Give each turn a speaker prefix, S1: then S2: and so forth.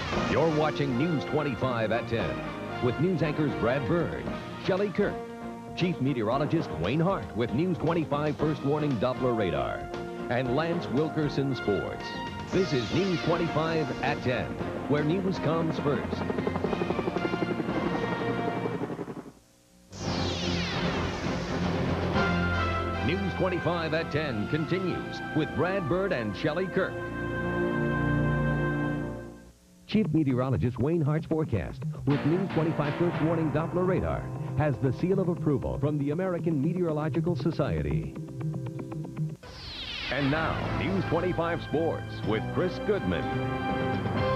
S1: You're watching News 25 at 10 with news anchors Brad Bird, Shelley Kirk, Chief Meteorologist Wayne Hart with News 25 First Warning Doppler Radar, and Lance Wilkerson Sports. This is News 25 at 10, where news comes first. News 25 at 10 continues with Brad Bird and Shelley Kirk. Chief Meteorologist Wayne Hart's forecast with News 25 First Warning Doppler Radar has the seal of approval from the American Meteorological Society. And now, News 25 Sports with Chris Goodman.